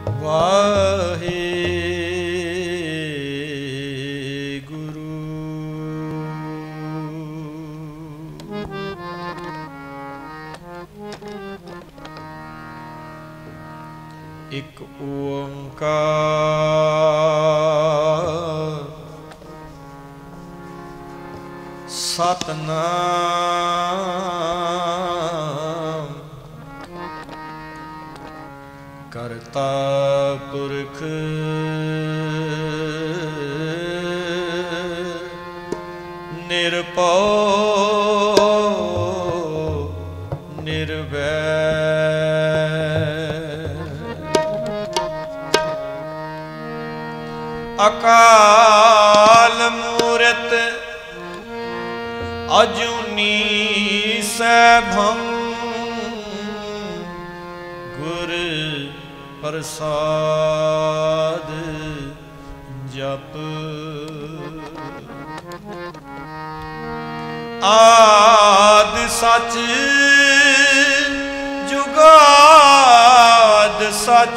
ਵਾਹਿਗੁਰੂ। ਇੱਕ ਓੰਕਾਰ ਸਤਿਨਾਮ ਕਰਤਾ ਪੁਰਖ ਨਿਰਭਉ ਨਿਰਵੈਰ ਅਕਾਲ ਮੂਰਤ ਅਜੂਨੀ ਸੈਭੰ ਗੁਰ ਪ੍ਰਸਾਦ ਜਪ ਆਦ ਸਚ ਜੁਗਾਦ ਸਚ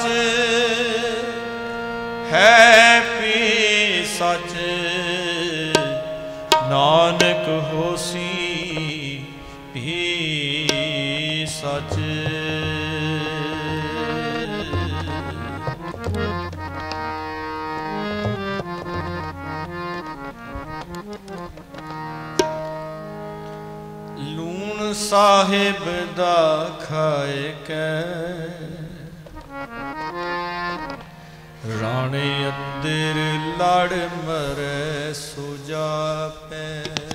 ਹੈ ਪੀ ਸਚ ਨਾਨਕ ਹੋਸੀ ਭੀ ਸਚ। ਲੂਣ ਸਾਹਿਬ ਦਾ ਖਾਏ ਕੈ ਰਾਣੇ ਅੰਦਰ ਲੜ ਮਰੈ ਸੋ ਜਾਪੈ।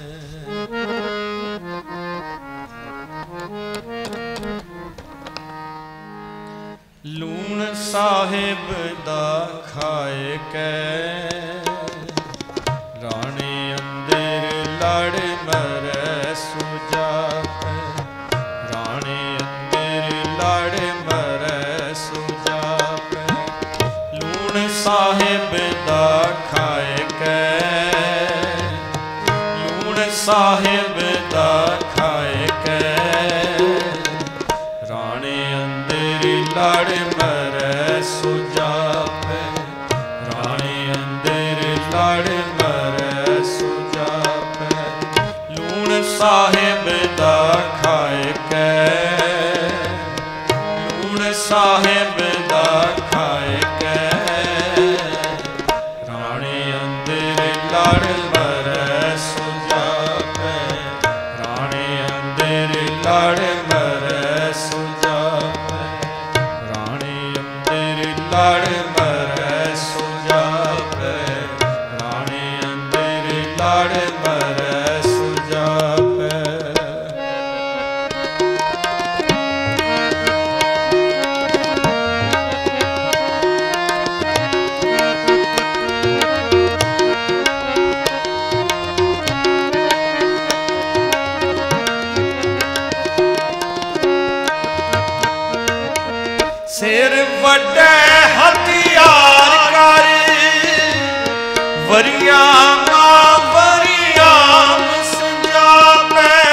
ਲੂਣ ਸਾਹਿਬ ਦਾ ਖਾਏ ਕੈ ਰਾਣੇ ਅੰਦਰ ਲੜ ਮਰੈ ਸੋ ਜਾਪੈ। ਰਾਣੇ ਅੰਦਰ ਲੜ ਮਰੈ ਸੋ ਜਾਪੈ। ਲੂਣ ਸਾਹਿਬ ਦਾ ਖਾਏ ਕੈ ਲੂਣ ਸਾਹਿਬ ਦਾ ਖਾਏ ਕੈ ਰਾਣੇ ਅੰਦਰ ਲੜ ਮਰੈ ਸੋ ਜਾਪੈ। ਰਾਣੇ ਅੰਦਰ ਲੜ ਮਰੈ ਸੋ ਜਾਪੈ। ਲੂਣ ਸਾਹਿਬ ਦਾ ਖਾਏ ਕੈ ਲੂਣ ਸਾਹਿਬ ਦਾ ਖਾਏ ਕੈ ਰਾਣੇ ਅੰਦਰ ਲੜ ਮਰੈ ਸੋ ਜਾਪੈ। ਰਾਣੇ ਅੰਦਰ ਲੜ ਮਰੈ ਸੋ ਜਾਪੈ। ਰਾਣੇ ਅੰਦਰ ਲੜ ਮਰੈ ਸੋ ਜਾਪੈ। ਰਾਣੇ ਅੰਦਰ ਲੜ ਮਰੈ ਸੋ ਜਾਪੈ। ਸਿਰ ਵੱਡੇ ਹਥਿਆਰ ਕਰ ਵਰੀਆਂ ਮਾਂ ਵਰੀਆਂ ਸੰਜਾਪੈ।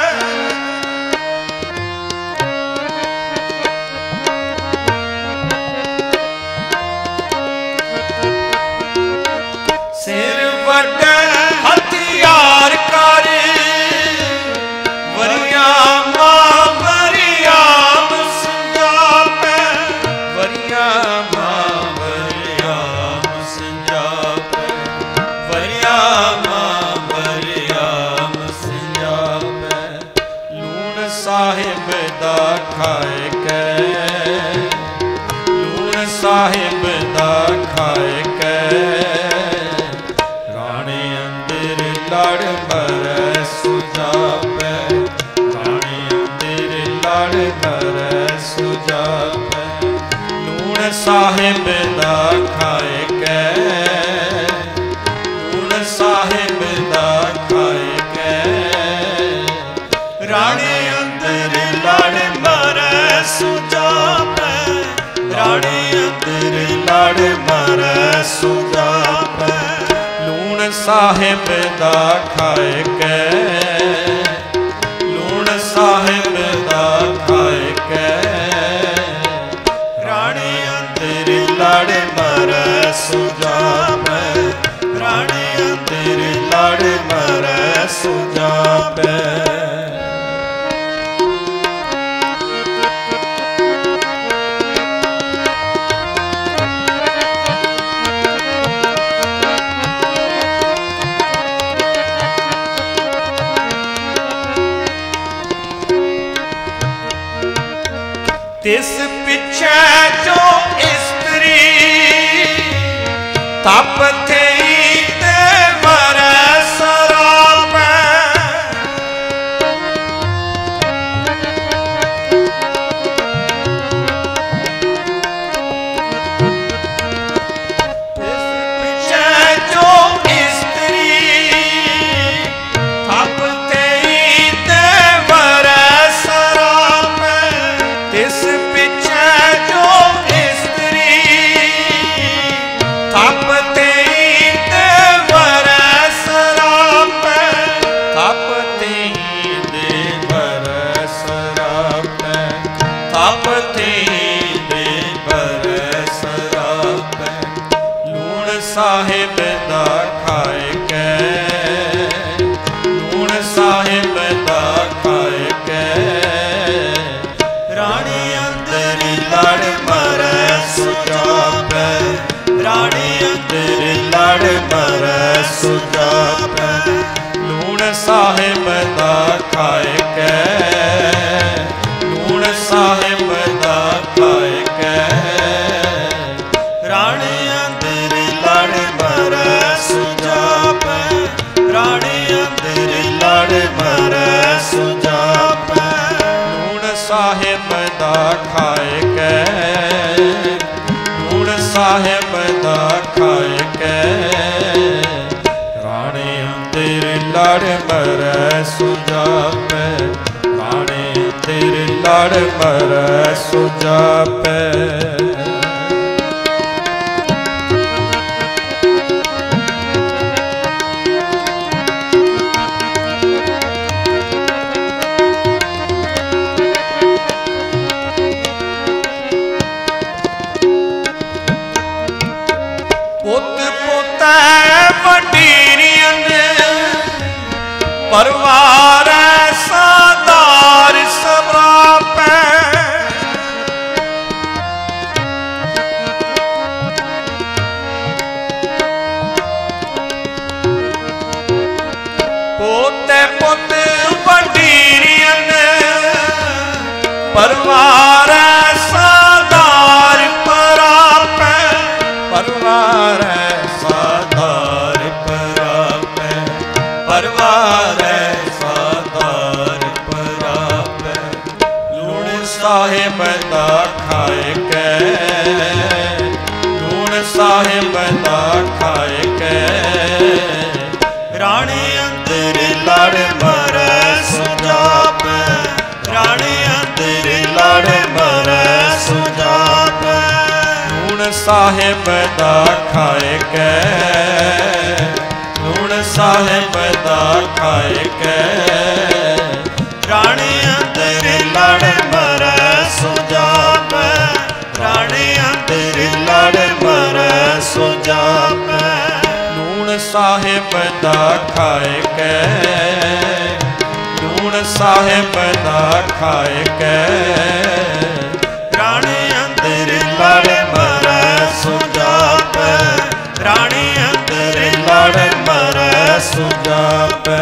ਸਿਰ ਵੱਡੇ ਹਥਿਆਰ ਕਰ ਵਰੀਆਂ ਮਾਂ ਵਰੀਆਂ ਸਾਹਿਬ ਦਾ ਖਾਏ ਕੈ ਲੂਣ ਸਾਹਿਬ ਦਾ ਖਾਏ ਕੈ ਰਾਣੇ ਅੰਦਰ ਲੜ ਮਰੈ ਸੋ ਜਾਪੈ। ਰਾਣੇ ਅੰਦਰ ਲੜ ਮਰੈ ਸੋ ਜਾਪੈ। ਲੂਣ ਸਾਹਿਬ ਦਾ ਖਾਏ ਕੈ ਲੂਣ ਸਾਹਿਬ ਦਾ ਖਾਏ ਕੈ ਰਾਣੇ ਅੰਦਰ ਲੜ ਮਰੈ ਸੋ ਜਾਪੈ। ਰਾਣੇ ਅੰਦਰ ਲੜ ਮਰੈ ਸੋ ਜਾਪੈ। ਲੂਣ ਸਾਹਿਬ ਦਾ ਖਾਏ ਕੈ ਲੂਣ ਸਾਹਿਬ ਦਾ ਖਾਏ ਕੈ ਰਾਣੇ ਅੰਦਰ ਲੜ ਮਰੈ ਸੁਜਾਪੈ, ਰਾਣੇ ਅੰਦਰ ਲੜ ਮਰੈ ਸੁਜਾਪੈ। तिस पिछे जो स्त्री तप थी ते मरै सरापै, तिस पिछे जो स्त्री तप थी ते मरै सरापै, तिस पिछे जो स्त्री तप तेई ते मरै सरापै, तप तेई दे मरै सरापै, तप तेई दे मरै सरापै। लूण साहिब दा खाए कै, लूण साहिब दा खाए कै, राणी अंदर लड़ मरै सुजापै, राणी अंदर लड़ मरै सुजापै। लूण साहिब दा खाए कै, लूण साहिब दा खाए कै, राणी अंदर लड़ मरै सुजापै, राणी अंदर लड़ मरै सुजापै। लूण साहिब दा खाए कै, लूण साहिब दा खाए कै, राणे अंदर लड़ मरै सुजापै, राणे अंदर लड़ मरै सुजापै। पुत पोतै वडीरियां परवार सादार सरापै, पोते पुत वडीरियां परवार सादार परापै, परवार सादार परापै, परवार सादार परापै। लूण साहिब दा खाए कै, लूण साहिब दा खाए कै, राणे अंदर लड़ मरै सुजापै, राणे अंदर लड़ मरै सुजापै। लूण साहिब दा खाए कै, लूण साहिब दा खाए कै, राणे अंदर लड़ मरै सुजापै, राणे अंदर लड़ मरै सुजापै। लूण साहिब दा खाए कै, लूण साहिब दा खाए कै, राणे अंदर लड़ मरै सुजापै, राणे अंदर लड़ मरै सुजापै।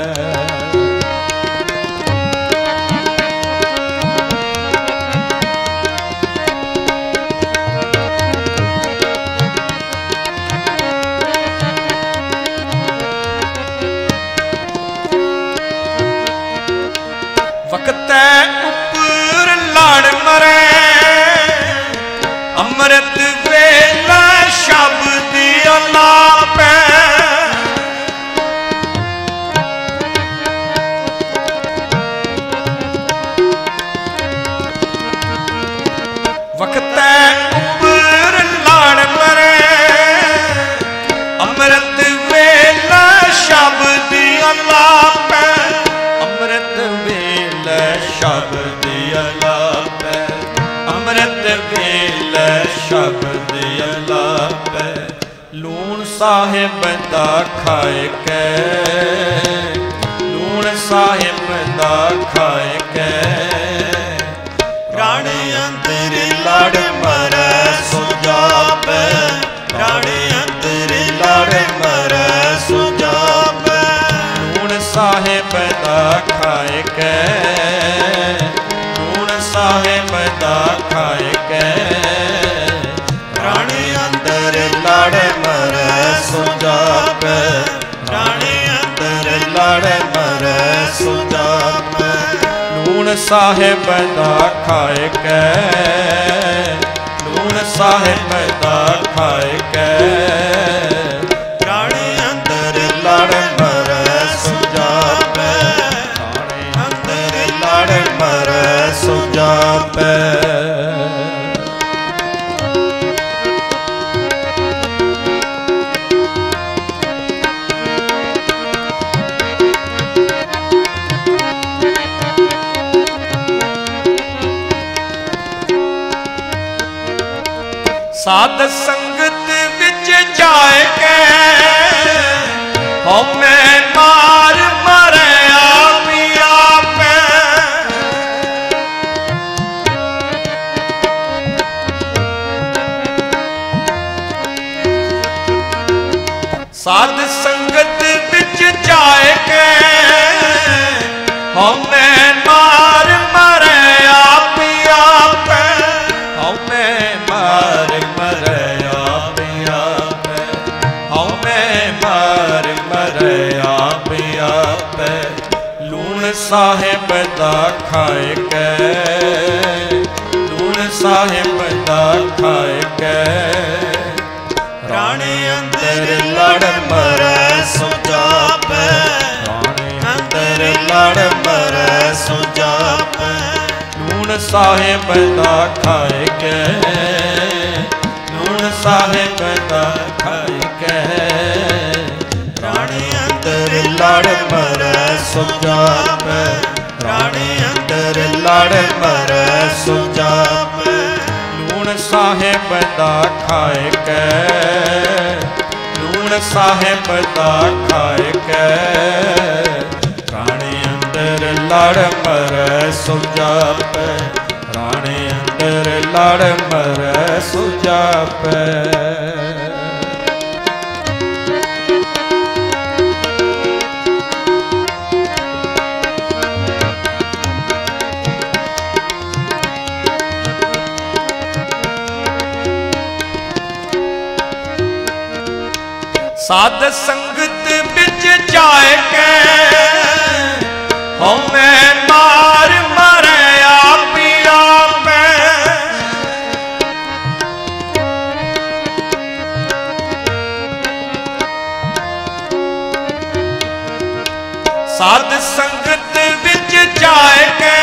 वक्तै उपर लड़ मरै, अमृत वेला शब्द अलापै, वक्तै उपर लड़ मरै, अमृत वेला शब्द अलापै, अमृत वेला शब्द अलापै, अमृत वेला शब्द ਸ਼ਬਦ ਅਲਾਪੈ। ਲੂਣ ਸਾਹਿਬ ਦਾ ਖਾਏ ਕੈ, ਲੂਣ ਸਾਹਿਬ ਦਾ ਖਾਏ ਕੈ। ਪ੍ਰਾਣ ਅੰਦਰ ਲੜ ਮਰੈ ਸੋ ਜਾਪੈ, ਪ੍ਰਾਣ ਅੰਦਰ ਲੜ ਮਰੈ ਸੋ ਜਾਪੈ। ਲੂਣ ਸਾਹਿਬ ਦਾ ਖਾਏ ਕੈ, ਲੂਣ ਸਾਹਿਬ ਦਾ ਖਾਏ ਕੈ। ਪ੍ਰਾਣ ਅੰਦਰ ਲੜ ਮਰੈ ਸੋ ਜਾਪੈ, ਪ੍ਰਾਣ ਅੰਦਰ ਲੜ ਮਰੈ ਸੋ ਜਾਪੈ। ਲੂਣ ਸਾਹਿਬ ਦਾ ਖਾਏ ਕੈ, ਲੂਣ ਸਾਹਿਬ ਦਾ ਖਾਏ ਕੈ। ਪ੍ਰਾਣ ਅੰਦਰ ਲੜ ਮਰੈ ਸੋ ਜਾਪੈ, ਪ੍ਰਾਣ ਅੰਦਰ ਲੜ ਮਰੈ ਸੋ ਜਾਪੈ। ਸਾਧ ਸੰਗਤ ਵਿੱਚ ਜਾਏ ਕੈ, ਹਉਮੈ ਮਾਰ ਮਰੈ ਆਪੀ ਆਪੈ। ਸਾਧ ਸੰਗਤ ਵਿੱਚ ਜਾਏ ਕੈ, ਹਉਮੈ ਮਾਰ ਮਰੈ ਆਪੀ ਆਪੈ। ਹਉਮੈ ਮਾਰ ਮਰੈ ਆਪੀ ਆਪੈ, ਹਉਮੈ ਮਾਰ ਮਰੈ ਆਪੀ ਆਪੈ। ਲੂਣ ਸਾਹਿਬ ਦਾ ਖਾਏ ਕੈ, ਲੂਣ ਸਾਹਿਬ ਦਾ ਖਾਏ ਕੈ। ਪ੍ਰਾਣ ਅੰਦਰ ਲੜ ਮਰੈ ਸੋ ਜਾਪੈ, ਅੰਦਰ ਲੜ ਮਰੈ ਸੋ ਜਾਪੈ। ਲੂਣ ਸਾਹਿਬ ਦਾ ਖਾਏ ਕੈ, ਲੂਣ ਸਾਹਿਬ ਦਾ ਖਾਏ ਕੈ। ਪ੍ਰਾਣ ਅੰਦਰ ਲੜ ਮਰੈ ਸੋ ਜਾਪੈ, ਪ੍ਰਾਣ ਅੰਦਰ ਲੜ ਮਰੈ ਸੋ ਜਾਪੈ। ਲੂਣ ਸਾਹਿਬ ਦਾ ਖਾਏ ਕੈ, ਲੂਣ ਸਾਹਿਬ ਦਾ ਖਾਏ ਕੈ। ਪ੍ਰਾਣ ਅੰਦਰ ਲੜ ਮਰੈ ਸੋ ਜਾਪੈ, ਪ੍ਰਾਣ ਅੰਦਰ ਲੜ ਮਰੈ ਸੋ ਜਾਪੈ। ਸਾਧ ਸੰਗਤ ਵਿੱਚ ਜਾਏ ਕੈ, ਹਉਮੈ ਮਾਰ ਮਰੈ ਆਪੀ ਆਪੈ। ਸਾਧ ਸੰਗਤ ਵਿੱਚ ਜਾਏ ਕੈ,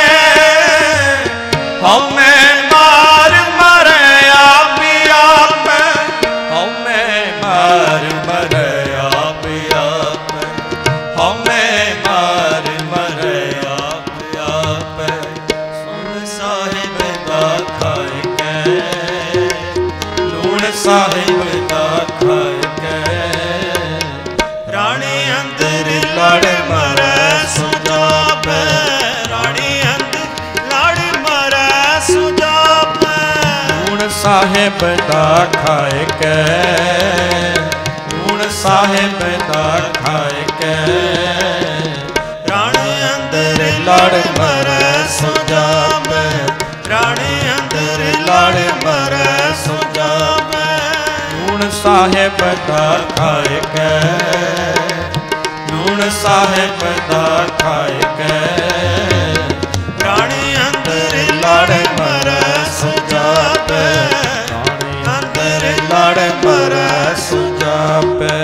ਹਉਮੈ ਮਾਰ ਮਰੈ ਆਪੀ ਆਪੈ। ਹਉਮੈ ਮਾਰ ਮਰੈ ਆਪੀ ਆਪੈ, ਹਉਮੈ ਮਾਰ ਮਰੈ ਆਪੀ ਆਪੈ। ਸੁਣ ਸਾਹਿਬ ਦਾ ਖਾਏ ਕੈ, ਲੂਣ ਸਾਹਿਬ ਦਾ ਖਾਏ ਕੈ। ਪ੍ਰਾਣ ਅੰਦਰ ਲੜ ਮਰੈ ਸੋ ਜਾਪੈ, ਪ੍ਰਾਣ ਅੰਦਰ ਲੜ ਮਰੈ ਸੋ ਜਾਪੈ। ਲੂਣ ਸਾਹਿਬ ਦਾ ਖਾਏ ਕੈ, ਲੂਣ ਸਾਹਿਬ ਦਾ ਖਾਏ ਕੈ। ਪ੍ਰਾਣ ਅੰਦਰ ਲੜ ਮਰੈ ਸੋ ਜਾਪੈ, ਪ੍ਰਾਣ ਅੰਦਰ ਲੜ ਮਰੈ ਸੋ ਜਾਪੈ। ਲੂਣ ਸਾਹਿਬ ਦਾ ਖਾਏ ਕੈ, ਲੂਣ ਸਾਹਿਬ ਦਾ ਖਾਏ ਕੈ। ਪ੍ਰਾਣ ਅੰਦਰ ਲੜ ਮਰੈ ਸੋ ਜਾਪੈ, ਅੰਦਰ ਲੜ ਮਰੈ ਸੋ ਜਾਪੈ।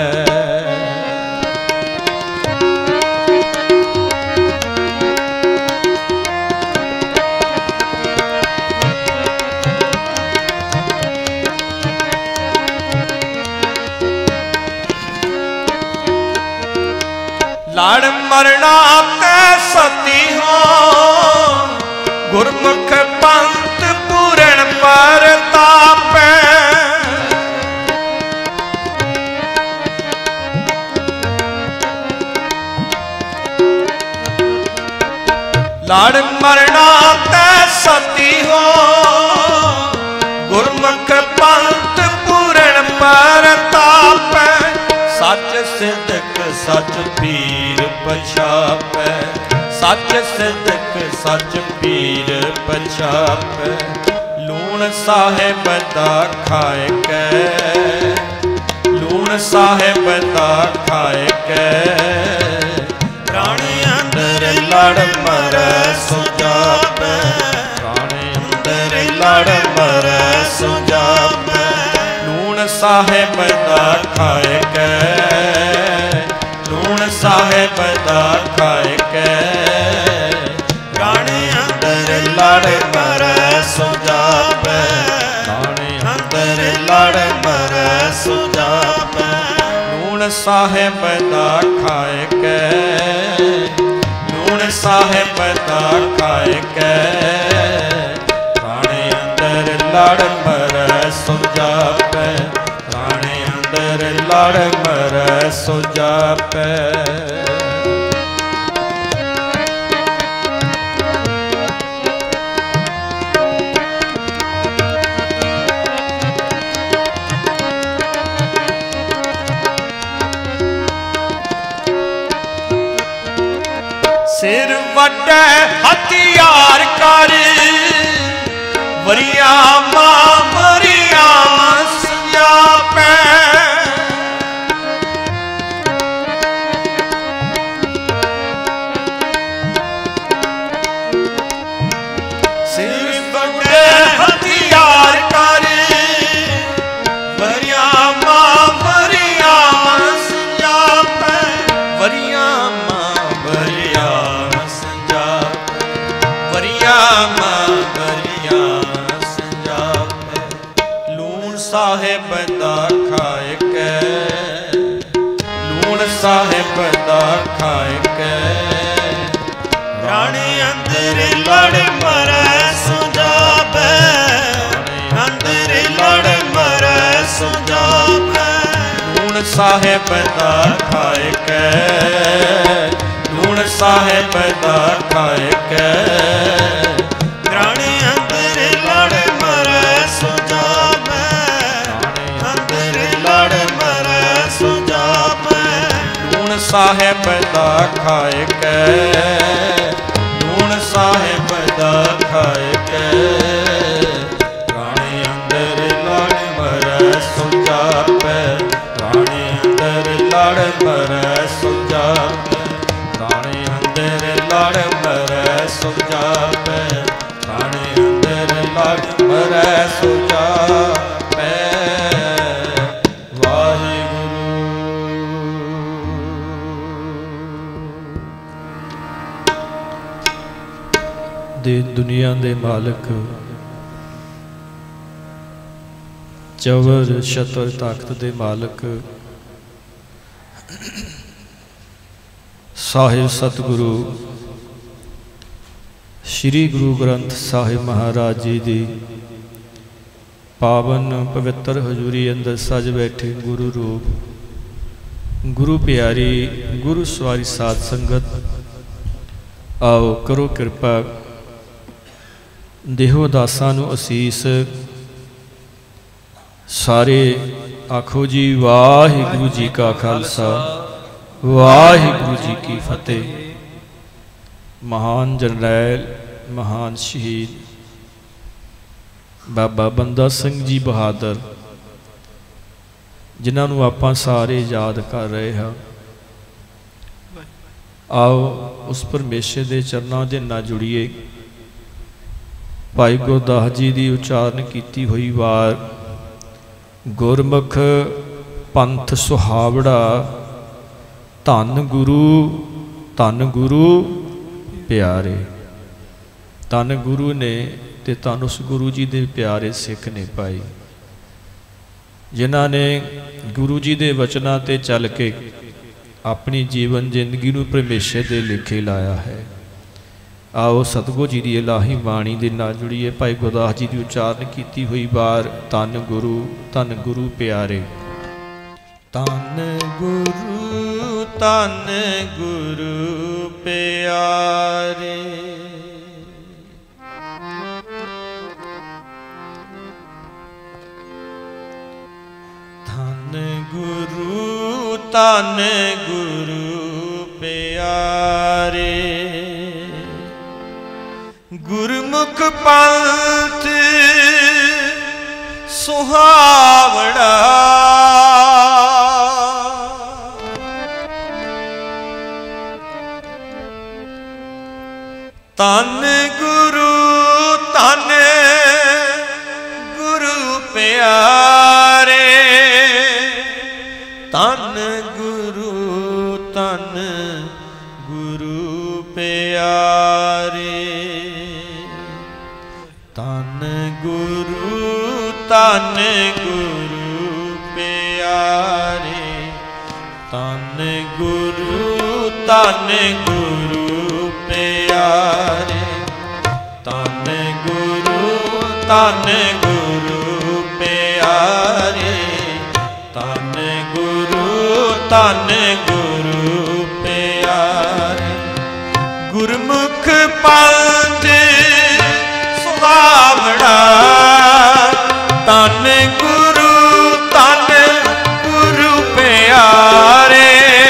ਲੜ ਮਰਣਾ ਤੈ ਸਤੀ ਹੋ, ਗੁਰਮੁਖ ਪੰਥ ਪੂਰਨ ਪਰਤਾਪੈ। ਲੜ ਮਰਨਾ ਤੈ ਸਤੀ ਹੋ ਗੁਰਮੁਖ ਪੰਥ ਪੂਰਨ ਪਰਤਾਪੈ ਸੱਚ ਸਿਦਕ ਸੱਚ ਪੀਰ ਪਛਾਪੈ ਸੱਚ ਸਿਦਕ ਸੱਚ ਪੀਰ ਪਛਾਪੈ ਲੂਣ ਸਾਹਿਬ ਦਾ ਖਾਏ ਕੈ ਲੂਣ ਸਾਹਿਬ ਦਾ ਖਾਏ ਕੈ ਪ੍ਰਾਣੀ ਅੰਦਰ ਲੜ ਮਰੈ ਸੋ ਜਾਪੈ ਪ੍ਰਾਣੀ ਅੰਦਰ ਲੜ ਮਰੈ ਸੋ ਜਾਪੈ ਲੂਣ ਸਾਹਿਬ ਦਾ ਖਾਏ ਕੈ ਲੂਣ ਸਾਹਿਬ ਦਾ ਖਾਏ ਕੈ ਪ੍ਰਾਣੀ ਅੰਦਰ ਲੜ ਮਰੈ ਸੋ ਜਾਪੈ ਪ੍ਰਾਣੀ ਅੰਦਰ ਲੜ ਮਰੈ ਸੋ ਜਾਪੈ ਲੂਣ ਸਾਹਿਬ ਦਾ ਖਾਏ ਕੈ ਲੂਣ ਸਾਹਿਬ ਦਾ ਖਾਏ ਕੈ ਪ੍ਰਾਣੀ ਅੰਦਰ ਲੜ ਮਰੈ ਸੋ ਜਾਪੈ ਪ੍ਰਾਣੀ ਅੰਦਰ ਲੜ ਮਰੈ ਸੋ ਜਾਪੈ ਸਿਰ ਵੱਡੇ ਹਥਿਆਰ ਕਰ ਵਰੀਆਂ ਮਾਂ ਮਰੀਆਂ ਸਜਾਪੈ ਸਿਰ ਵੱਡੇ ਹਥਿਆਰ ਕਰ ਵਰੀਆਂ ਮਾਂ ਮਰੀਆਂ ਸਜਾਪੈ ਵਰੀਆਂ ਸਾਹਿਬ ਦਾ ਖਾਏ ਕੈ ਲੂਣ ਸਾਹਿਬ ਦਾ ਖਾਏ ਕੈ ਪ੍ਰਾਣੀ ਅੰਦਰ ਲੜ ਮਰੈ ਸੋ ਜਾਪੈ ਅੰਦਰ ਲੜ ਮਰੈ ਸੋ ਜਾਪੈ ਲੂਣ ਸਾਹਿਬ ਦਾ ਖਾਏ ਕੈ ਲੂਣ ਸਾਹਿਬ ਦਾ ਖਾਏ ਕੈ ਪ੍ਰਾਣੀ ਅੰਦਰ ਲੜ ਮਰੈ ਸੋ ਜਾਪੈ ਲੜ ਮਰੈ ਸੋ ਜਾਪੈ ਲੂਣ ਸਾਹਿਬ ਦਾ ਖਾਏ ਕੈ ਲੂਣ ਸਾਹਿਬ ਦਾ ਖਾਏ ਕੈ ਪ੍ਰਾਣੀ ਅੰਦਰ ਲੜ ਮਰੈ ਸੋ ਜਾਪੈ ਪ੍ਰਾਣੀ ਅੰਦਰ ਲੜ ਮਰੈ ਸੋ ਜਾਪੈ ਪ੍ਰਾਣੀ ਅੰਦਰ ਲੜ ਮਰੈ ਸੋ ਜਾਪੈ ਪ੍ਰਾਣੀ ਅੰਦਰ ਲੜ ਮਰੈ ਸੋ ਜਾਪੈ ਦੇ ਦੁਨੀਆ ਦੇ ਮਾਲਕ ਚਵਰ ਛਤਰ ਤਾਕਤ ਦੇ ਮਾਲਕ ਸਾਹਿਬ ਸਤਿਗੁਰੂ ਸ੍ਰੀ ਗੁਰੂ ਗ੍ਰੰਥ ਸਾਹਿਬ ਮਹਾਰਾਜ ਜੀ ਦੀ ਪਾਵਨ ਪਵਿੱਤਰ ਹਜ਼ੂਰੀ ਅੰਦਰ ਸਜ ਬੈਠੇ ਗੁਰੂ ਰੂਪ ਗੁਰੂ ਪਿਆਰੀ ਗੁਰੂ ਸਵਾਰੀ ਸਾਧ ਸੰਗਤ आओ करो कृपा देहो दासां नूं असीस सारे आखो जी वाहिगुरु जी का खालसा वाहिगुरु जी की फतेह। महान जरनैल महान शहीद बाबा बंदा सिंह जी बहादुर जिन्हां नूं आपां सारे याद कर रहे हैं। आओ उस परमेश्वर के चरणों के नाल जुड़िए। भाई गुरदास जी की उचारण की हुई वार गुरमुख पंथ सुहावड़ा धन गुरु प्यारे। धन गुरु ने ते धन उस गुरु जी के प्यारे सिख ने पाई जिन्हां ने गुरु जी के वचनां ते चल के अपनी जीवन जिंदगी नूं परमेश्वर दे लेखे लाया है। आओ सतगुरु जी की इलाही बाणी दे नाल जुड़िए। भाई गुरदास जी की उचारण की हुई बार धन गुरु प्यारे। धन गुरु प्यारे ਧੰਨ ਗੁਰੂ ਪਿਆਰੇ। ਗੁਰਮੁਖ ਪੰਥ ਸੁਹਾਵੜਾ, ਧੰਨ ਗੁਰੂ ਪਿਆਰੇ। ਧੰਨ ਗੁਰੂ ਪਿਆਰੇ। ਧੰਨ ਗੁਰੂ ਪਿਆਰੇ। ਧੰਨ ਗੁਰੂ ਪਿਆਰੇ। ਧੰਨ ਗੁਰੂ ਪਿਆਰੇ। ਧੰਨ ਗੁਰੂ ਪਿਆਰੇ। ਗੁਰਮੁਖ ਪੰਥ ਸੁਹਾਵੜਾ, ਧੰਨ ਗੁਰੂ ਪਿਆਰੇ।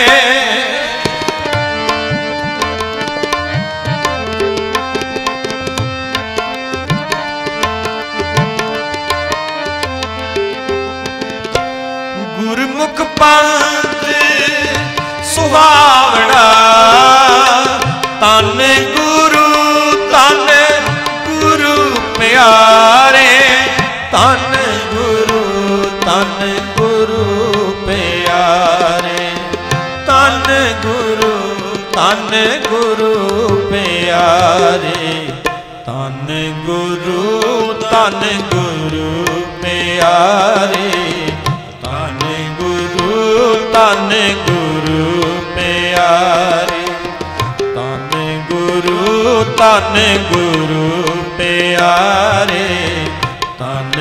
ਗੁਰਮੁਖ ਪੰਥ ਸੁਹਾਵੜਾ, ਧੰਨ ਗੁਰੂ ਪਿਆਰੇ। ਧੰਨ ਗੁਰੂ ਪਿਆਰੇ। ਧੰਨ ਗੁਰੂ ਪਿਆਰੇ। ਧੰਨ ਗੁਰੂ ਪਿਆਰੇ। ਧੰਨ ਗੁਰੂ ਪਿਆਰੇ। ਧੰਨ ਗੁਰੂ ਪਿਆਰੇ। ਧੰਨ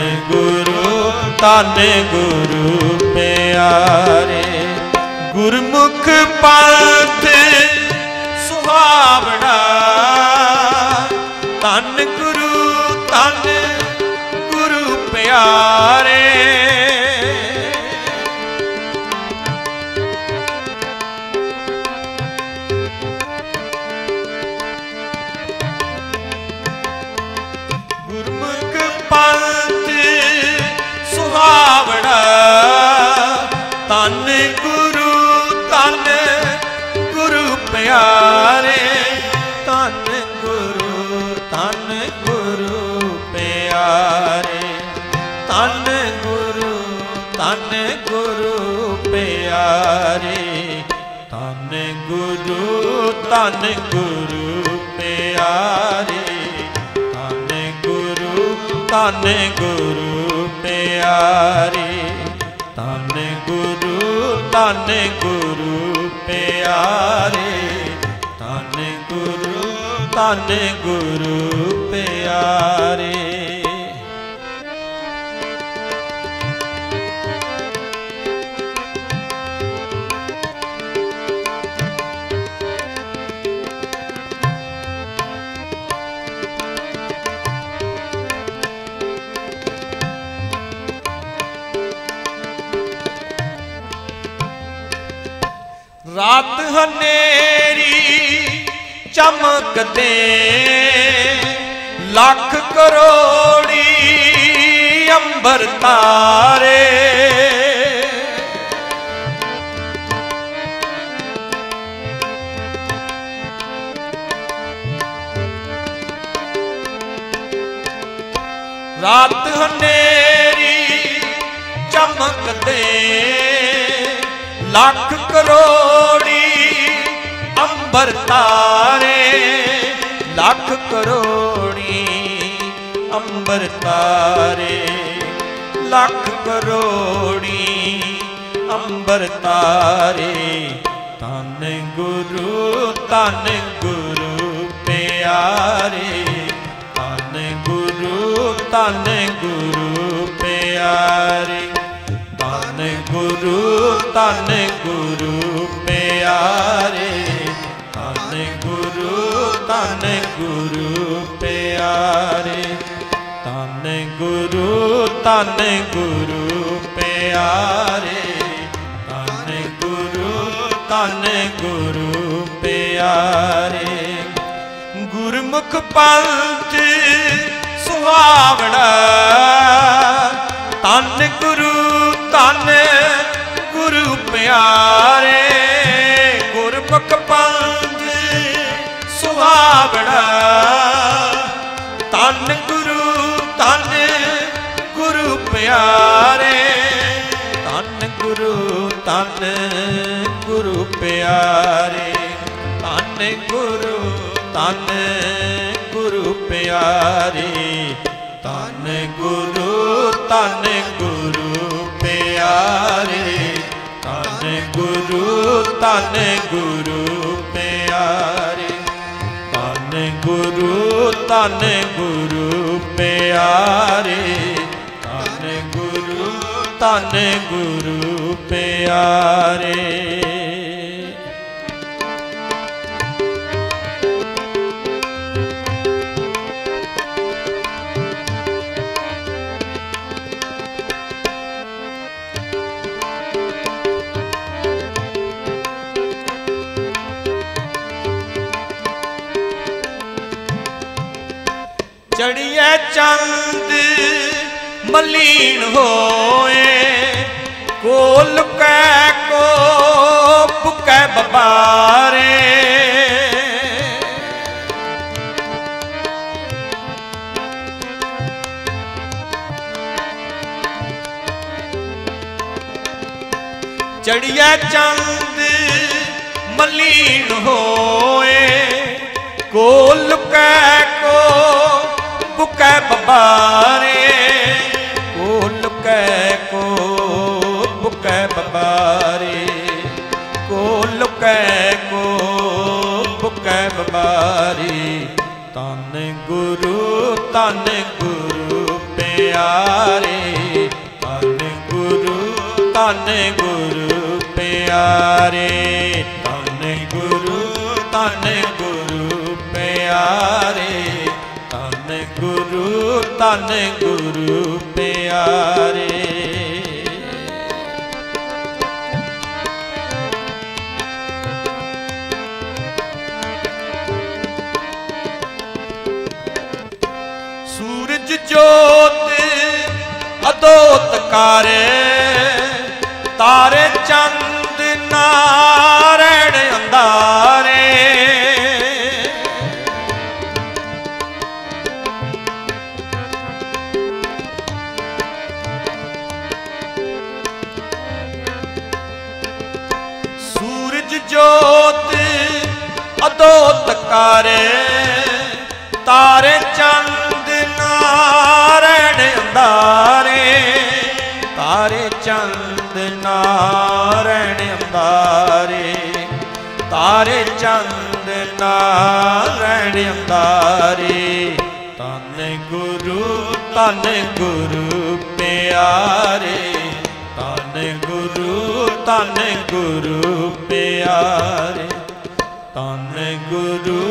ਗੁਰੂ ਪਿਆਰੇ। ਗੁਰਮੁਖ ਪੰਥ ਸੁਹਾਵੜਾ, ਧੰਨ ਗੁਰੂ ਪਿਆਰੇ। ਗੁਰਮੁਖ ਪੰਥ ਸੁਹਾਵੜਾ, ਧੰਨ ਗੁਰੂ ਪਿਆਰੇ। ਧੰਨ ਗੁਰੂ ਪਿਆਰੇ। ਧੰਨ ਗੁਰੂ ਪਿਆਰੇ। ਧੰਨ ਗੁਰੂ ਪਿਆਰੇ। ਧੰਨ ਗੁਰੂ ਪਿਆਰੇ। ਧੰਨ ਗੁਰੂ ਪਿਆਰੇ। ਧੰਨ ਗੁਰੂ ਪਿਆਰੇ। ਰਾਤ ਹਨੇਰੀ ਚਮਕਦੇ, ਲੱਖ ਕਰੋੜੀ ਅੰਬਰ ਤਾਰੇ। ਰਾਤ ਹਨੇਰੀ ਚਮਕਦੇ, ਲੱਖ ਕਰੋੜੀ ਅੰਬਰ ਤਾਰੇ। ਲੱਖ ਕਰੋੜੀ ਅੰਬਰ ਤਾਰੇ। ਲੱਖ ਕਰੋੜੀ ਅੰਬਰ ਤਾਰੇ। ਧੰਨ ਗੁਰੂ ਪਿਆਰੇ। ਧੰਨ ਗੁਰੂ ਪਿਆਰੇ। ਧੰਨ ਗੁਰੂ ਪਿਆਰੇ। ਧੰਨ ਗੁਰੂ ਪਿਆਰੇ। ਧੰਨ ਗੁਰੂ ਪਿਆਰੇ। ਗੁਰੂ ਪਿਆਰੇ। ਗੁਰਮੁਖ ਪੰਥ ਸੁਹਾਵਣਾ, ਧੰਨ ਗੁਰੂ ਪਿਆਰੇ। ਗੁਰਮੁਖ ਪੰਥ ਸੁਹਾਵਣਾ, ਧੰਨ ਗੁਰੂ ਪਿਆਰੇ। ਧੰਨ ਗੁਰੂ ਪਿਆਰੇ। ਧੰਨ ਗੁਰੂ ਪਿਆਰੇ। ਧੰਨ ਗੁਰੂ ਪਿਆਰੇ। ਧੰਨ ਗੁਰੂ ਪਿਆਰੇ। ਧੰਨ ਗੁਰੂ ਪਿਆਰੇ। ਧੰਨ ਗੁਰੂ ਪਿਆਰੇ। ਚੜੀਏ ਚੰਦ ਮਲੀਨ ਹੋਏ, ਕੋ ਲੁਕੈ ਕੋ ਪੁਕੈ ਬਬਾਰੇ। ਚੜੀਏ ਚੰਦ ਮਲੀਨ ਹੋਏ, ਕੋ ਲੁਕੈ ਕੋ ਪੁਕੈ ਬਬਾਰੇ। ਕੋ ਲੁਕੈ ਕੋ ਪੁਕੈ ਬਬਾਰੇ। ਕੋ ਲੁਕੈ ਕੋ ਪੁਕੈ ਬਬਾਰੇ। ਧੰਨ ਗੁਰੂ ਪਿਆਰੇ। ਧੰਨ ਗੁਰੂ ਪਿਆਰੇ। ਧੰਨ ਗੁਰੂ ਪਿਆਰੇ। ਧੰਨ ਗੁਰੂ ਪਿਆਰੇ। ਸੂਰਜ ਜੋਤ ਅਦੋਤ ਕਾਰੇ, ਤਾਰੇ ਚੰਦ ਨਾਰਣ ਅੰਧਾਰੇ। ਸੂਰਜ ਜੋਤ ਅਦੋਤ ਕਾਰੇ, ਤਾਰੇ ਚੰਦ ਨਾਰਣ ਅੰਧਾਰੇ। ਤਾਰੇ ਚੰਦ ਨਾਰਣ ਅੰਧਾਰੇ। ਤਾਰੇ ਚੰਦ ਨਾਰਣ ਅੰਧਾਰੇ। ਧੰਨ ਗੁਰੂ ਪਿਆਰੇ। ਧੰਨ ਗੁਰੂ ਪਿਆਰੇ। ਧੰਨ ਗੁਰੂ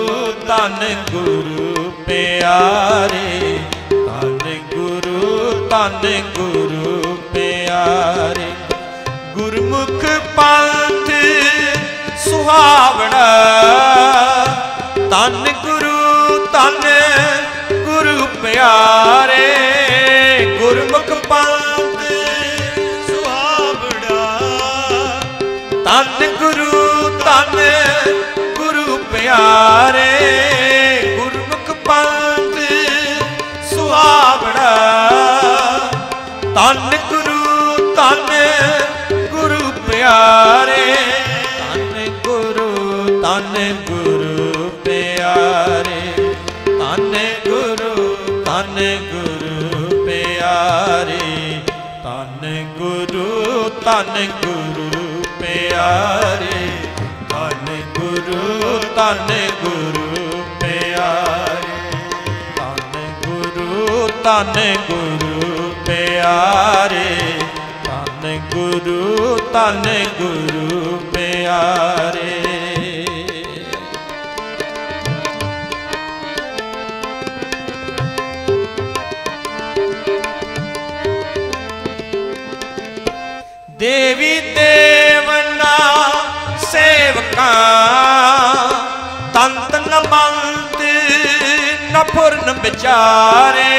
ਪਿਆਰੇ। ਧੰਨ ਗੁਰੂ ਪਿਆਰੇ। ਗੁਰਮੁਖ ਪੰਥ ਸੁਹਾਵਣਾ, ਧੰਨ ਗੁਰੂ ਪਿਆਰੇ। ਗੁਰਮੁਖ ਪੰਥ ਸੁਹਾਵਣਾ, ਧੰਨ ਗੁਰੂ ਪਿਆਰੇ। ਗੁਰਮੁਖ ਪੰਥ ਸੁਹਾਵਣਾ, ਧੰਨ ਗੁਰੂ ਪਿਆਰੇ। ਧੰਨ ਗੁਰੂ ਪਿਆਰੇ। ਧੰਨ ਗੁਰੂ ਪਿਆਰੇ। ਧੰਨ ਗੁਰੂ ਪਿਆਰੇ। ਧੰਨ ਗੁਰੂ ਪਿਆਰੇ। ਧੰਨ ਗੁਰੂ ਪਿਆਰੇ। ਧੰਨ ਗੁਰੂ ਪਿਆਰੇ। ਦੇਵੀ ਦੇਵਨਾ ਸੇਵਕ ਸੇਵਕਾਂ ਤੰਤ ਨ ਮੰਤ ਨ ਫੁਰਨ ਵਿਚਾਰੇ।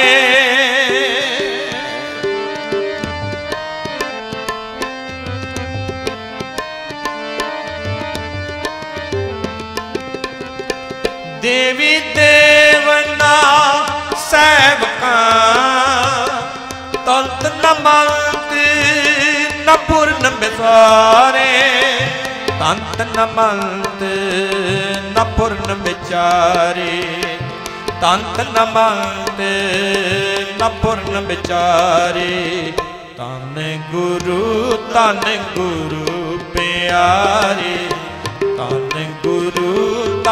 ਦੇਵੀ ਦੇਵਨਾ ਸੇਵਕਾਂ ਤੰਤ ਨ ਮੰਤ ਨ ਫੁਰਨ ਵਿਚਾਰੇ। ਤੰਤ ਨ ਮੰਤ ਨ ਫੁਰਨ ਵਿਚਾਰੇ। ਤੰਤ ਨ ਮੰਤ ਨ ਫੁਰਨ ਵਿਚਾਰੇ। ਧੰਨ ਗੁਰੂ ਪਿਆਰੇ। ਧੰਨ ਗੁਰੂ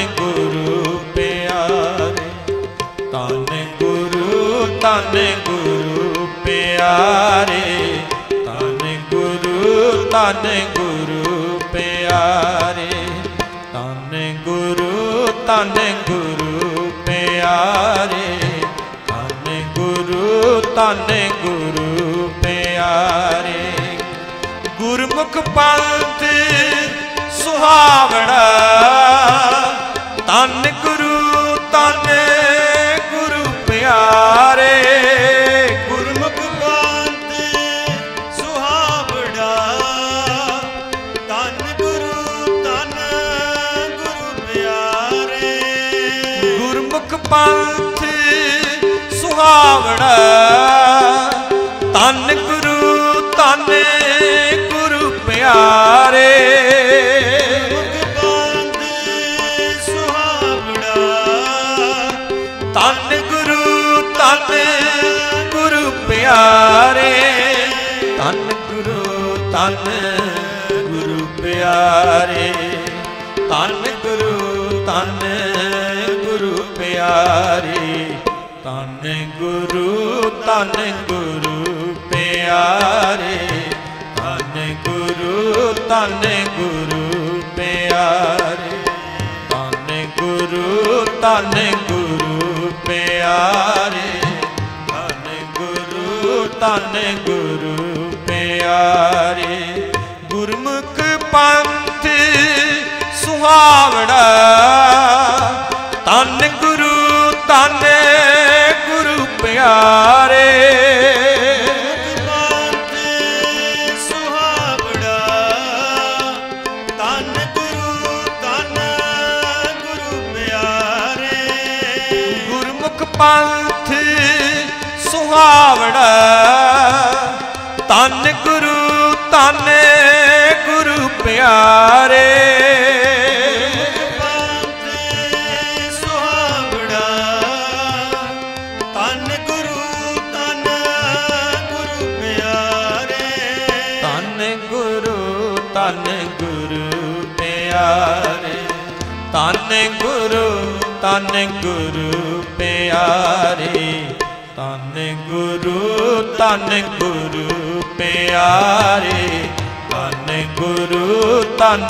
ਪਿਆਰੇ। ਧੰਨ ਗੁਰੂ ਪਿਆਰੇ। ਧੰਨ ਗੁਰੂ ਪਿਆਰੇ। ਧੰਨ ਗੁਰੂ ਪਿਆਰੇ। ਧੰਨ ਗੁਰੂ ਪਿਆਰੇ। ਗੁਰਮੁਖ ਪੰਥ ਸੁਹਾਵੜਾ ਧੰਨ ਗੁਰੂ ਪਿਆਰੇ। ਗੁਰਮੁਖ ਪੰਥ ਸੁਹਾਵੜਾ ਧੰਨ ਗੁਰੂ ਪਿਆਰੇ। ਗੁਰਮੁਖ ਪੰਥ ਸੁਹਾਵੜਾ ਧੰਨ ਗੁਰੂ ਪਿਆਰੇ। ਧੰਨ ਗੁਰੂ ਪਿਆਰੇ। ਧੰਨ ਗੁਰੂ ਪਿਆਰੇ। ਧੰਨ ਗੁਰੂ ਪਿਆਰੇ। ਧੰਨ ਗੁਰੂ ਪਿਆਰੇ। ਧੰਨ ਗੁਰੂ ਪਿਆਰੇ। ਧੰਨ ਗੁਰੂ ਪਿਆਰੇ। ਧੰਨ ਗੁਰੂ ਪਿਆਰੇ। ਗੁਰਮੁਖ ਪੰਥ ਸੁਹਾਵੜਾ ਧੰਨ ਗੁਰੂ ਪਿਆਰੇ। ਪੰਥ ਸੁਹਾਵੜਾ ਧੰਨ ਗੁਰੂ ਪਿਆਰੇ। ਗੁਰਮੁਖ ਪੰਥ ਸੁਹਾਵੜਾ ਧੰਨ ਗੁਰੂ ਪਿਆਰੇ। ਪੰਥ ਸੁਹਾਵੜਾ ਧੰਨ ਗੁਰੂ ਪਿਆਰੇ। ਧੰਨ ਗੁਰੂ ਪਿਆਰੇ। ਧੰਨ ਗੁਰੂ ਪਿਆਰੇ। ਧੰਨ ਗੁਰੂ ਪਿਆਰੇ। ਧੰਨ ਗੁਰੂ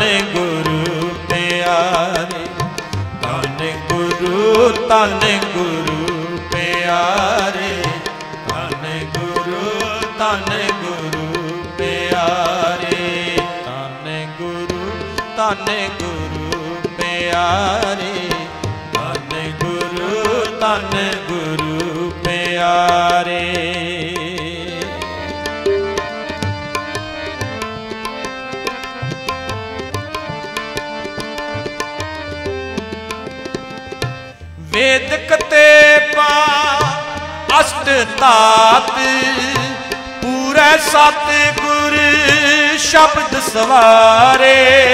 ਪਿਆਰੇ। ਧੰਨ ਗੁਰੂ ਪਿਆਰੇ। ਧੰਨ ਗੁਰੂ ਪਿਆਰੇ। ਧੰਨ ਗੁਰੂ ਪਿਆਰੇ। ਧੰਨ ਗੁਰੂ ਪਿਆਰੇ। ਵੇਦਕ ਤੇ ਪਾ ਅਸ਼ਟ ਤਾਤ ਪੂਰੇ ਸਤ ਗੁਰ ਸ਼ਬਦ ਸਵਾਰੇ।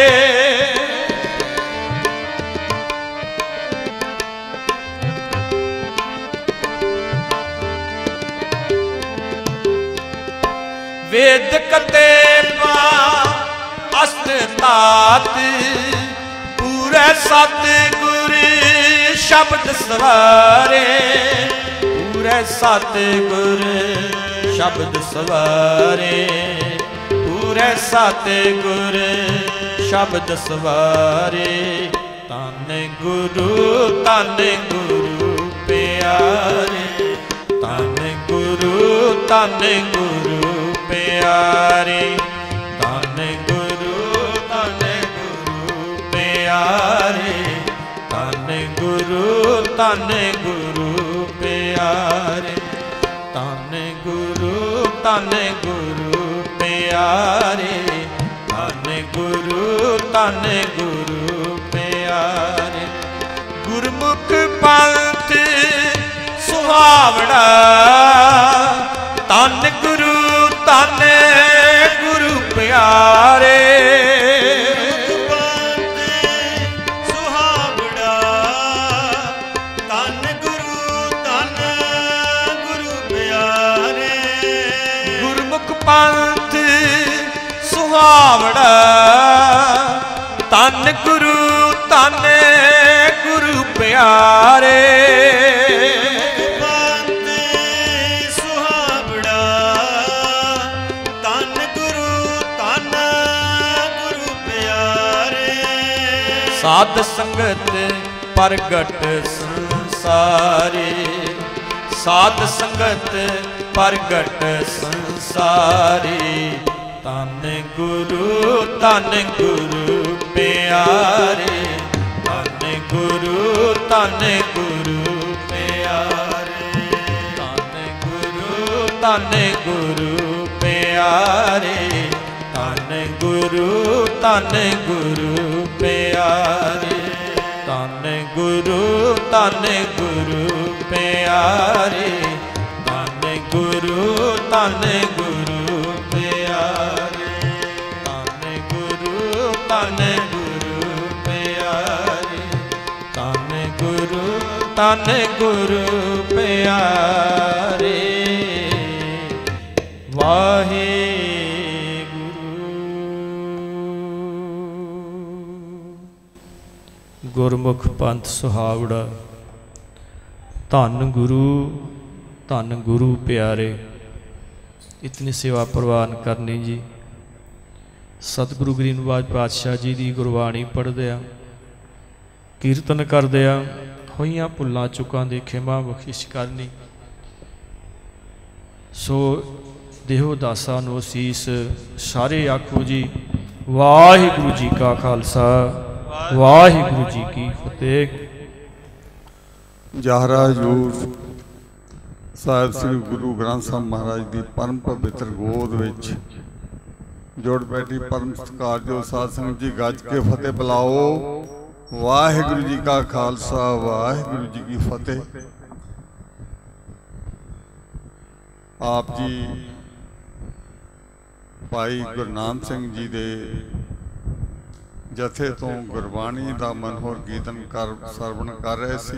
ਵੇਦਕ ਤੇ ਪਾ ਅਸ਼ਟ ਤਾਤ ਪੂਰੇ ਸਤ ਗੁਰ ਸ਼ਬਦ ਸਵਾਰੇ। ਪੂਰੇ ਸਤ ਗੁਰ ਸ਼ਬਦ ਸਵਾਰੇ। ਪੂਰੇ ਸਤ ਗੁਰ ਸ਼ਬਦ ਸਵਾਰੇ। ਧੰਨ ਗੁਰੂ ਪਿਆਰੇ। ਧੰਨ ਗੁਰੂ ਪਿਆਰੇ। ਧੰਨ ਗੁਰੂ ਧੰਨ ਗੁਰੂ ਪਿਆਰੇ, ਧੰਨ ਗੁਰੂ ਪਿਆਰੇ, ਧੰਨ ਗੁਰੂ ਪਿਆਰੇ। ਗੁਰਮੁਖ ਪੰਥ ਸੁਹਾਵੜਾ, ਧੰਨ ਗੁਰੂ ਪਿਆਰੇ। ਪੰਥ ਸੁਹਾਵੜਾ, ਧੰਨ ਗੁਰੂ ਪਿਆਰੇ। ਪੰਥ ਸੁਹਾਵੜਾ, ਧੰਨ ਗੁਰੂ ਪਿਆਰੇ। ਸਾਧ ਸੰਗਤ ਪ੍ਰਗਟ ਸੰਸਾਰੇ, ਸਾਧ ਸੰਗਤ ਪ੍ਰਗਟ ਸੰਸਾਰੀ, ਧੰਨ ਗੁਰੂ ਪਿਆਰੇ, ਧੰਨ ਗੁਰੂ ਪਿਆਰੇ, ਧੰਨ ਗੁਰੂ ਪਿਆਰੇ, ਧੰਨ ਗੁਰੂ ਪਿਆਰੇ, ਧੰਨ ਗੁਰੂ ਪਿਆਰੇ, ਧੰਨ ਗੁਰੂ ਪਿਆਰੇ, ਧੰਨ ਗੁਰੂ ਪਿਆਰੇ, ਧੰਨ ਗੁਰੂ ਪਿਆਰੇ। ਵਾਹਿਗੁਰੂ। ਗੁਰਮੁਖ ਪੰਥ ਸੁਹਾਵੜਾ, ਧੰਨ ਗੁਰੂ ਪਿਆਰੇ। ਇਤਨੀ ਸੇਵਾ ਪ੍ਰਵਾਨ ਕਰਨੀ ਜੀ। ਸਤਿਗੁਰੂ ਗਰੀਬ ਨਿਵਾਜ ਪਾਤਸ਼ਾਹ ਜੀ ਦੀ ਗੁਰਬਾਣੀ ਪੜ੍ਹਦਿਆਂ, ਕੀਰਤਨ ਕਰਦਿਆਂ ਹੋਈਆਂ ਭੁੱਲਾਂ ਚੁੱਕਾਂ ਦੀ ਖਿਮਾ ਬਖਸ਼ਿਸ਼ ਕਰਨੀ। ਸੋ ਦੇਹੋ ਦਾਸਾਂ ਨੂੰ ਅਸੀਸ। ਸਾਰੇ ਆਖੋ ਜੀ ਵਾਹਿਗੁਰੂ ਜੀ ਕਾ ਖਾਲਸਾ, ਵਾਹਿਗੁਰੂ ਜੀ ਕੀ ਫਤਿਹ। ਜਹਰਾ ਹਜ਼ੂਰ ਸਾਹਿਬ ਸ੍ਰੀ ਗੁਰੂ ਗ੍ਰੰਥ ਸਾਹਿਬ ਮਹਾਰਾਜ ਦੀ ਪਰਮ ਪਵਿੱਤਰ ਗੋਦ ਵਿੱਚ ਜੋੜ ਬੈਠੀ ਪਰਮ ਸਤਿਕਾਰਯੋਗ ਸਾਧ ਸੰਗਤ ਜੀ, ਗੱਜ ਕੇ ਫਤਿਹ ਬੁਲਾਓ। ਵਾਹਿਗੁਰੂ ਜੀ ਕਾ ਖਾਲਸਾ, ਵਾਹਿਗੁਰੂ ਜੀ ਕੀ ਫਤਿਹ। ਆਪ ਜੀ ਭਾਈ ਗੁਰਨਾਮ ਸਿੰਘ ਜੀ ਦੇ ਜਥੇ ਤੋਂ ਗੁਰਬਾਣੀ ਦਾ ਮਨੋਹਰ ਕੀਰਤਨ ਸਰਵਣ ਕਰ ਰਹੇ ਸੀ।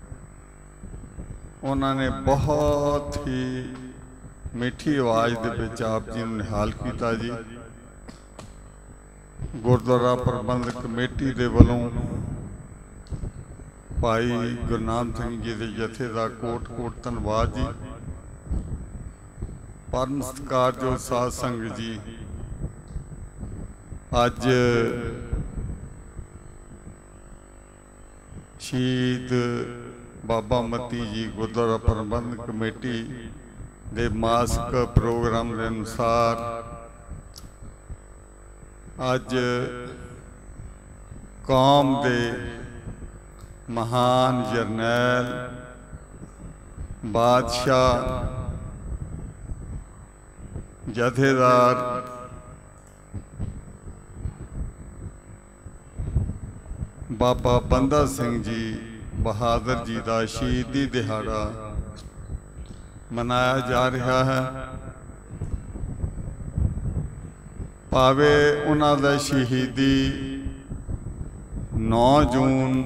ਉਹਨਾਂ ਨੇ ਬਹੁਤ ਹੀ ਮਿੱਠੀ ਆਵਾਜ਼ ਦੇ ਵਿੱਚ ਆਪ ਜੀ ਨੂੰ ਨਿਹਾਲ ਕੀਤਾ ਜੀ। ਗੁਰਦੁਆਰਾ ਪ੍ਰਬੰਧਕ ਕਮੇਟੀ ਦੇ ਵੱਲੋਂ ਭਾਈ ਗੁਰਨਾਮ ਸਿੰਘ ਜੀ ਦੇ ਜਥੇ ਦਾ ਕੋਟ-ਕੋਟ ਧੰਨਵਾਦ ਜੀ। ਪਰਮ ਸਤਿਕਾਰਯੋਗ ਸਾਧ ਸੰਗਤ ਜੀ, ਅੱਜ ਸ਼ਹੀਦ ਬਾਬਾ ਮਤੀ ਜੀ ਗੁਰਦੁਆਰਾ ਪ੍ਰਬੰਧਕ ਕਮੇਟੀ ਦੇ ਮਾਸਿਕ ਪ੍ਰੋਗਰਾਮ ਦੇ ਅਨੁਸਾਰ ਅੱਜ ਕੌਮ ਦੇ ਮਹਾਨ ਜਰਨੈਲ ਬਾਦਸ਼ਾਹ ਜਥੇਦਾਰ ਬਾਬਾ ਬੰਦਾ ਸਿੰਘ ਜੀ ਬਹਾਦਰ ਜੀ ਦਾ ਸ਼ਹੀਦੀ ਦਿਹਾੜਾ ਮਨਾਇਆ ਜਾ ਰਿਹਾ ਹੈ। ਭਾਵੇਂ ਉਹਨਾਂ ਦਾ ਸ਼ਹੀਦੀ 9 ਜੂਨ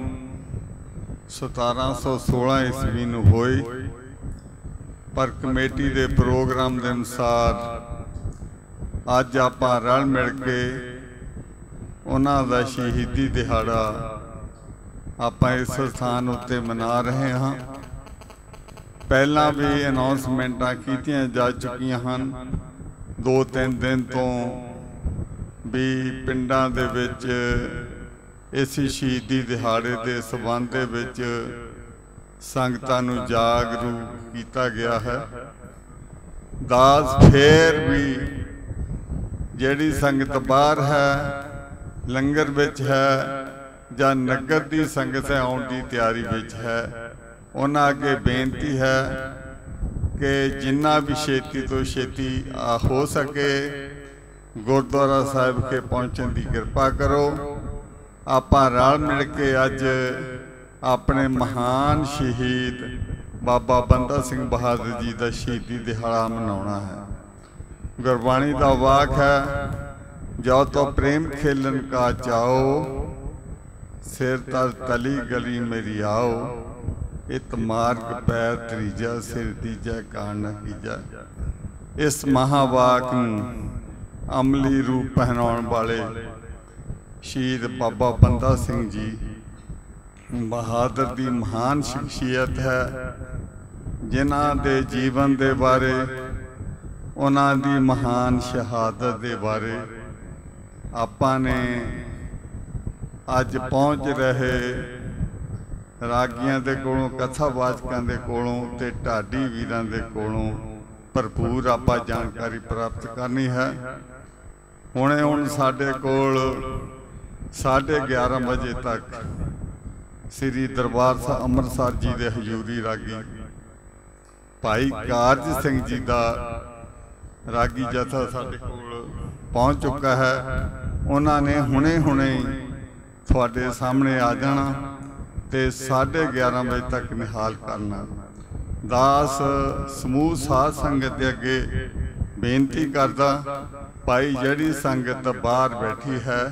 1716 ਈਸਵੀ ਨੂੰ ਹੋਈ, ਪਰ ਕਮੇਟੀ ਦੇ ਪ੍ਰੋਗਰਾਮ ਦੇ ਅਨੁਸਾਰ ਅੱਜ ਆਪਾਂ ਰਲ ਮਿਲ ਕੇ ਉਹਨਾਂ ਦਾ ਸ਼ਹੀਦੀ ਦਿਹਾੜਾ ਆਪਾਂ ਇਸ ਸਥਾਨ ਉੱਤੇ ਮਨਾ ਰਹੇ ਹਾਂ। ਪਹਿਲਾਂ ਵੀ ਅਨਾਉਂਸਮੈਂਟਾਂ ਕੀਤੀਆਂ ਜਾ ਚੁੱਕੀਆਂ ਹਨ। 2-3 ਦਿਨ ਤੋਂ ਵੀ ਪਿੰਡਾਂ ਦੇ ਵਿੱਚ ਇਸ ਸ਼ਹੀਦੀ ਦਿਹਾੜੇ ਦੇ ਸੰਬੰਧ ਦੇ ਵਿੱਚ ਸੰਗਤਾਂ ਨੂੰ ਜਾਗਰੂਕ ਕੀਤਾ ਗਿਆ ਹੈ। ਦਾਸ ਫੇਰ ਵੀ ਜਿਹੜੀ ਸੰਗਤ ਬਾਹਰ ਹੈ, ਲੰਗਰ ਵਿੱਚ ਹੈ ਜਾਂ ਨਗਰ ਦੀ ਸੰਗਤ ਆਉਣ ਦੀ ਤਿਆਰੀ ਵਿੱਚ ਹੈ, ਉਹਨਾਂ ਅੱਗੇ ਬੇਨਤੀ ਹੈ ਕਿ ਜਿੰਨਾ ਵੀ ਛੇਤੀ ਤੋਂ ਛੇਤੀ ਹੋ ਸਕੇ ਗੁਰਦੁਆਰਾ ਸਾਹਿਬ ਕੇ ਪਹੁੰਚਣ ਦੀ ਕਿਰਪਾ ਕਰੋ। ਆਪਾਂ ਰਲ ਮਿਲ ਕੇ ਅੱਜ ਆਪਣੇ ਮਹਾਨ ਸ਼ਹੀਦ ਬਾਬਾ ਬੰਦਾ ਸਿੰਘ ਬਹਾਦਰ ਜੀ ਦਾ ਸ਼ਹੀਦੀ ਦਿਹਾੜਾ ਮਨਾਉਣਾ ਹੈ। ਗੁਰਬਾਣੀ ਦਾ ਵਾਕ ਹੈ, ਜੋ ਤੋ ਪ੍ਰੇਮ ਖੇਲਨ ਕਾ ਚਾਓ, ਸਿਰ ਤਰ ਤਲੀ ਗਲੀ ਮੇਰੀ ਆਓ, ਇਤ ਮਾਰਗ ਪੈਰ ਤਰੀਜਾ, ਸਿਰ ਤੀਜਾ ਕਾਣ ਨਾ ਕੀਜਾ। ਇਸ ਮਹਾਵਾਕ ਨੂੰ ਅਮਲੀ ਰੂਪ ਪਹਿਨਾਉਣ ਵਾਲੇ ਸ਼ਹੀਦ ਬਾਬਾ ਬੰਦਾ ਸਿੰਘ ਜੀ ਬਹਾਦਰ ਦੀ ਮਹਾਨ ਸ਼ਖਸੀਅਤ ਹੈ, ਜਿਨ੍ਹਾਂ ਦੇ ਜੀਵਨ ਦੇ ਬਾਰੇ, ਉਹਨਾਂ ਦੀ ਮਹਾਨ ਸ਼ਹਾਦਤ ਦੇ ਬਾਰੇ ਆਪਾਂ ਨੇ ਅੱਜ ਪਹੁੰਚ ਰਹੇ ਰਾਗੀਆਂ ਦੇ ਕੋਲੋਂ, ਕਥਾਵਾਚਕਾਂ ਦੇ ਕੋਲੋਂ ਤੇ ਢਾਡੀ ਵੀਰਾਂ ਦੇ ਕੋਲੋਂ ਭਰਪੂਰ ਆਪਾਂ ਜਾਣਕਾਰੀ ਪ੍ਰਾਪਤ ਕਰਨੀ ਹੈ। ਹੁਣ ਸਾਡੇ ਕੋਲ 11:30 ਵਜੇ ਤੱਕ ਸ੍ਰੀ ਦਰਬਾਰ ਸਾਹਿਬ ਅੰਮ੍ਰਿਤਸਰ ਜੀ ਦੇ ਹਜ਼ੂਰੀ ਰਾਗੀ ਭਾਈ ਕਾਰਜ ਸਿੰਘ ਜੀ ਦਾ ਰਾਗੀ ਜਥਾ ਸਾਡੇ ਕੋਲ ਪਹੁੰਚ ਚੁੱਕਾ ਹੈ। ਉਹਨਾਂ ਨੇ ਹੁਣੇ ਤੁਹਾਡੇ ਸਾਹਮਣੇ ਆ ਜਾਣਾ ਤੇ 11:30 ਵਜੇ ਤੱਕ ਨਿਹਾਲ ਕਰਨਾ। ਦਾਸ ਸਮੂਹ ਸਾਧ ਸੰਗਤ ਦੇ ਅੱਗੇ ਬੇਨਤੀ ਕਰਦਾ, ਭਾਈ ਜਿਹੜੀ ਸੰਗਤ ਬਾਹਰ ਬੈਠੀ ਹੈ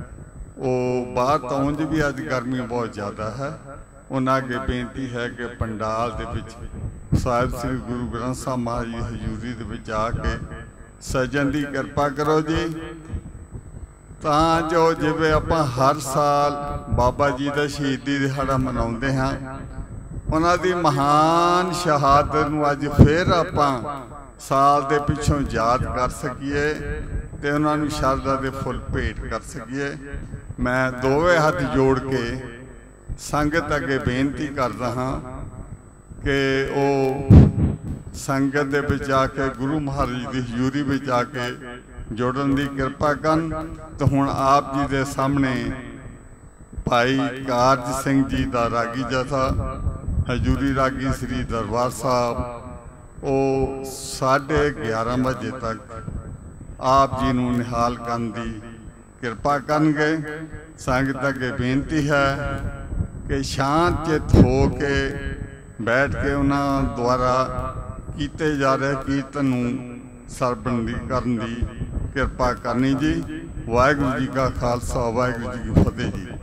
ਉਹ ਬਾਹਰ ਤਾਂ ਉਂਝ ਵੀ ਅੱਜ ਗਰਮੀ ਬਹੁਤ ਜ਼ਿਆਦਾ ਹੈ, ਉਹਨਾਂ ਅੱਗੇ ਬੇਨਤੀ ਹੈ ਕਿ ਪੰਡਾਲ ਦੇ ਵਿੱਚ ਸਾਹਿਬ ਸ੍ਰੀ ਗੁਰੂ ਗ੍ਰੰਥ ਸਾਹਿਬ ਮਹਾਰਾਜ ਜੀ ਹਜ਼ੂਰੀ ਦੇ ਵਿੱਚ ਆ ਕੇ ਸਜਣ ਦੀ ਕਿਰਪਾ ਕਰੋ ਜੀ, ਤਾਂ ਜੋ ਜਿਵੇਂ ਆਪਾਂ ਹਰ ਸਾਲ ਬਾਬਾ ਜੀ ਦਾ ਸ਼ਹੀਦੀ ਦਿਹਾੜਾ ਮਨਾਉਂਦੇ ਹਾਂ, ਉਹਨਾਂ ਦੀ ਮਹਾਨ ਸ਼ਹਾਦਤ ਨੂੰ ਅੱਜ ਫਿਰ ਆਪਾਂ ਸਾਲ ਦੇ ਪਿੱਛੋਂ ਯਾਦ ਕਰ ਸਕੀਏ ਤੇ ਉਹਨਾਂ ਨੂੰ ਸ਼ਰਧਾ ਦੇ ਫੁੱਲ ਭੇਟ ਕਰ ਸਕੀਏ। ਮੈਂ ਦੋਵੇਂ ਹੱਥ ਜੋੜ ਕੇ ਸੰਗਤ ਅੱਗੇ ਬੇਨਤੀ ਕਰਦਾ ਹਾਂ ਕਿ ਉਹ ਸੰਗਤ ਦੇ ਵਿੱਚ ਆ ਕੇ ਗੁਰੂ ਮਹਾਰਾਜ ਦੀ ਹਜ਼ੂਰੀ ਵਿੱਚ ਆ ਕੇ ਜੁੜਨ ਦੀ ਕਿਰਪਾ ਕਰਨ। ਤੇ ਹੁਣ ਆਪ ਜੀ ਦੇ ਸਾਹਮਣੇ ਭਾਈ ਕਾਰਜ ਸਿੰਘ ਜੀ ਦਾ ਰਾਗੀ ਜਥਾ ਹਜ਼ੂਰੀ ਰਾਗੀ ਸ੍ਰੀ ਦਰਬਾਰ ਸਾਹਿਬ, ਉਹ 11:30 ਵਜੇ ਤੱਕ ਆਪ ਜੀ ਨੂੰ ਨਿਹਾਲ ਕਰਨ ਦੀ ਕਿਰਪਾ ਕਰਨਗੇ। ਸੰਗਤ ਅੱਗੇ ਬੇਨਤੀ ਹੈ ਕਿ ਸ਼ਾਂਤ ਚਿੱਤ ਹੋ ਕੇ ਬੈਠ ਕੇ ਉਹਨਾਂ ਦੁਆਰਾ ਕੀਤੇ ਜਾ ਰਹੇ ਕੀਰਤਨ ਨੂੰ ਸਰਵਣ ਕਰਨ ਦੀ ਕਿਰਪਾ ਕਰਨੀ ਜੀ। ਵਾਹਿਗੁਰੂ ਜੀ ਕਾ ਖਾਲਸਾ, ਵਾਹਿਗੁਰੂ ਜੀ ਕੀ ਫਤਿਹ ਜੀ।